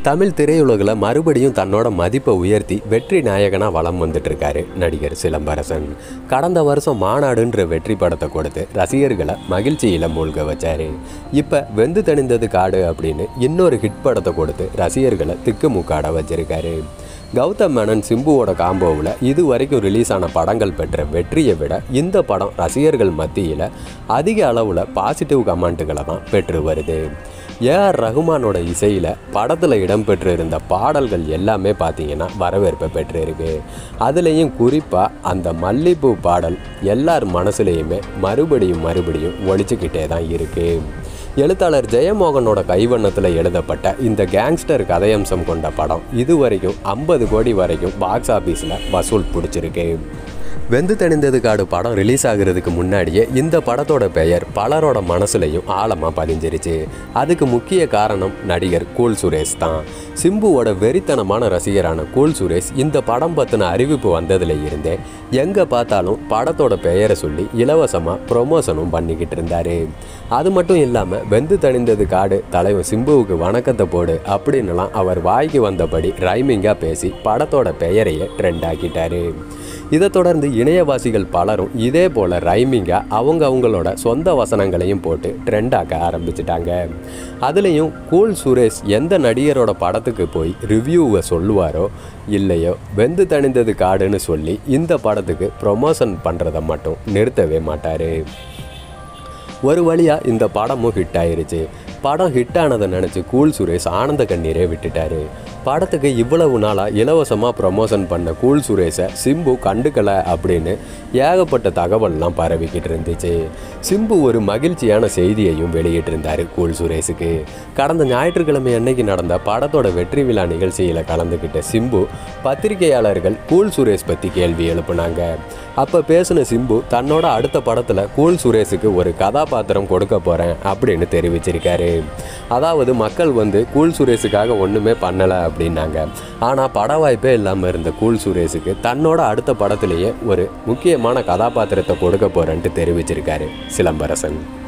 தமிழ் திரையுலகில் மறுபடியும் தன்னோட மதிப்பை உயர்த்தி வெற்றி நாயகனாக வலம் வந்துட்டு இருக்காரு நடிகர் சிலம்பரசன். கடந்த வருஷம் மாநாடுன்ற வெற்றி படத்தை கொடுத்து ரசிகர்களை மகிழ்ச்சியில் மூழ்க வச்சாரு. இப்போ வெந்து தணிந்தது காடு அப்படின்னு இன்னொரு ஹிட் படத்தை கொடுத்து ரசிகர்களை திக்குமுக்காட வச்சிருக்காரு. கௌதம் மேனன் சிம்புவோட காம்போவில் இது வரைக்கும் ரிலீஸ் ஆன படங்கள் பெற்ற வெற்றியை விட இந்த படம் ரசிகர்கள் மத்தியில் அதிக அளவில் பாசிட்டிவ் கமெண்ட்டுகளை தான் பெற்று வருது. ஏஆர் ரஹ்மானோட இசையில் படத்தில் இடம்பெற்று இருந்த பாடல்கள் எல்லாமே பார்த்தீங்கன்னா வரவேற்பை பெற்றிருக்கு. அதுலேயும் குறிப்பாக அந்த மல்லிப்பூ பாடல் எல்லார் மனசுலேயுமே மறுபடியும் ஒழிச்சுக்கிட்டே தான் இருக்குது. எழுத்தாளர் ஜெயமோகனோட கைவண்ணத்தில் எழுதப்பட்ட இந்த கேங்ஸ்டர் கதையம்சம் கொண்ட படம் இதுவரைக்கும் 50 கோடி வரைக்கும் பாக்ஸ் ஆஃபீஸில் வசூல் பிடிச்சிருக்கு. வெந்து தணிந்தது காடு படம் ரிலீஸ் ஆகிறதுக்கு முன்னாடியே இந்த படத்தோட பெயர் பலரோட மனசுலையும் ஆழமாக பதிஞ்சிருச்சு. அதுக்கு முக்கிய காரணம் நடிகர் கூல் சுரேஷ் தான். சிம்புவோட வெறித்தனமான ரசிகரான கூல் சுரேஷ் இந்த படம் பற்றின அறிவிப்பு வந்ததுல இருந்தே எங்கே பார்த்தாலும் படத்தோட பெயரை சொல்லி இலவசமாக ப்ரொமோஷனும் பண்ணிக்கிட்டு இருந்தார். அது மட்டும் இல்லாமல் வெந்து தணிந்தது காடு தலைவர் சிம்புவுக்கு வணக்கத்தை போடு அப்படின்னுலாம் அவர் வாய்க்கு வந்தபடி ரைமிங்காக பேசி படத்தோட பெயரையே ட்ரெண்ட் ஆக்கிட்டார். இதை தொடர்ந்து இணையவாசிகள் பலரும் இதே போல் ரைமிங்காக அவங்களோட சொந்த வசனங்களையும் போட்டு ட்ரெண்டாக்க ஆரம்பிச்சிட்டாங்க. அதுலேயும் கூல் சுரேஷ் எந்த நடிகரோட படத்துக்கு போய் ரிவ்யூவை சொல்லுவாரோ இல்லையோ வெந்து தணிந்தது காடுன்னு சொல்லி இந்த படத்துக்கு ப்ரொமோஷன் பண்ணுறதை மட்டும் நிறுத்தவே மாட்டார். ஒரு வழியாக இந்த படமும் ஹிட் ஆயிருச்சு. படம் ஹிட் ஆனதை நினச்சி கூல் சுரேஷ் ஆனந்த கண்ணீரே விட்டுட்டார். படத்துக்கு இவ்வளவு நாளாக இலவசமாக ப்ரமோஷன் பண்ண கூல் சுரேஷை சிம்பு கண்டுக்கலை அப்படின்னு ஏகப்பட்ட தகவல்லாம் பரவிக்கிட்டு இருந்துச்சு. சிம்பு ஒரு மகிழ்ச்சியான செய்தியையும் வெளியிட்டிருந்தார் கூல் சுரேஷுக்கு. கடந்த ஞாயிற்றுக்கிழமை அன்னைக்கு நடந்த படத்தோட வெற்றி விழா நிகழ்ச்சியில் கலந்துக்கிட்ட சிம்பு பத்திரிகையாளர்கள் கூல் சுரேஷ் பற்றி கேள்வி எழுப்புனாங்க. அப்போ பேசின சிம்பு தன்னோட அடுத்த படத்தில் கூல் சுரேஷுக்கு ஒரு கதாபாத்திரம் கொடுக்க போகிறேன் அப்படின்னு தெரிவிச்சிருக்காரு. அதாவது மக்கள் கூல் சுரேஷுக்காக ஒன்றுமே பண்ணலை அப்படின்னாங்க. ஆனால் பட வாய்ப்பே இல்லாமல் இருந்த கூல் சுரேஷுக்கு தன்னோட அடுத்த படத்திலேயே ஒரு முக்கியமான கதாபாத்திரத்தை கொடுக்க போகிறேன்ட்டு தெரிவிச்சிருக்காரு சிலம்பரசன்.